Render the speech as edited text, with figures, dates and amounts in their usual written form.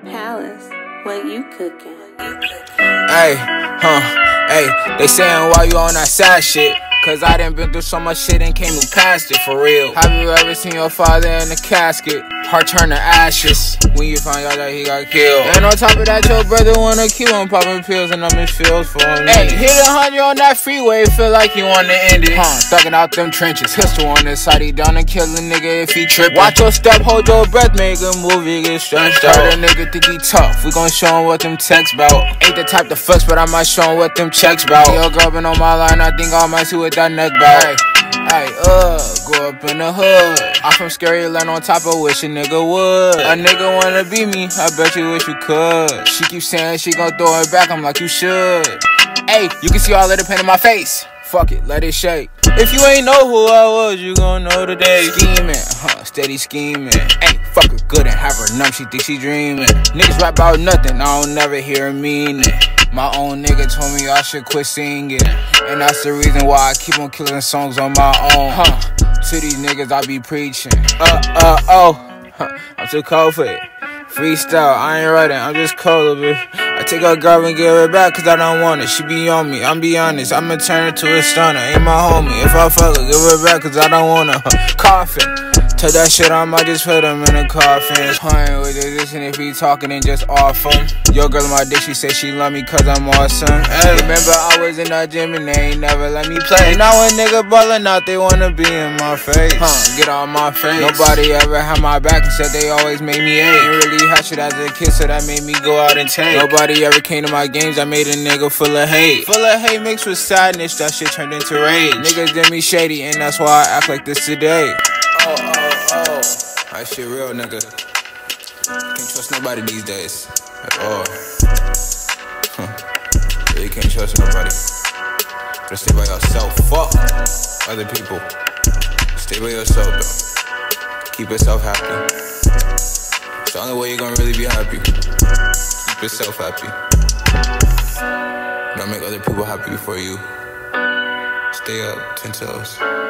Palace, what you cooking? Hey, they saying why you on that sad shit? Cause I done been through so much shit and came past it, for real. Have you ever seen your father in the casket? Heart turn to ashes when you find out that he got killed. And on top of that, your brother wanna keep on popping pills and I'm in fields for him. Hey, hit 100 on that freeway, feel like you wanna end it. Thugging out them trenches, pistol on this side, he down and kill a nigga if he trippin'. Watch your step, hold your breath, make a movie, get stretched out. Heard a nigga think he tough, we gon' show him what them texts bout. Ain't the type to flex, but I might show him what them checks bout. Yo, girl been on my line, I think I might see what that neck bout. Hey, grew up in the hood. I'm from Scary Land on top of wish a nigga would. A nigga wanna be me, I bet you wish you could. She keeps saying she gon' throw it back, I'm like you should. Hey, you can see all of the pain in my face. Fuck it, let it shake. If you ain't know who I was, you gon' know today. Scheming, steady scheming. Hey, fuck her good and have her numb, she think she dreaming. Niggas rap about nothing, I don't never hear a meaning. My own nigga told me I should quit singing, and that's the reason why I keep on killing songs on my own. To these niggas I be preaching. I'm too cold for it. Freestyle, I ain't writing, I'm just cold of it. I take her girl and give her back cause I don't want it. She be on me, I'm be honest, I'ma turn her to a stunner. Ain't my homie, if I fuck her, give her back cause I don't want her. Coffin, tell that shit I might just put him in a coffin. Playing with this and if he talking and just off him. Your girl on my dick, she say she love me cause I'm awesome. Hey, remember I was in that gym and they ain't never let me play. And now a nigga ballin' out, they wanna be in my face. Get on my face. Nobody ever had my back and said they always made me hate. Ain't really had shit as a kid, so that made me go out and take. Nobody ever came to my games, I made a nigga full of hate. Full of hate mixed with sadness, that shit turned into rage. Niggas did me shady and that's why I act like this today. That shit real, nigga. Can't trust nobody these days at all. Yeah, you can't trust nobody. Better stay by yourself. Fuck other people. Stay by yourself, though. Keep yourself happy. It's the only way you're gonna really be happy. Keep yourself happy. Don't make other people happy before you. Stay up 10 toes.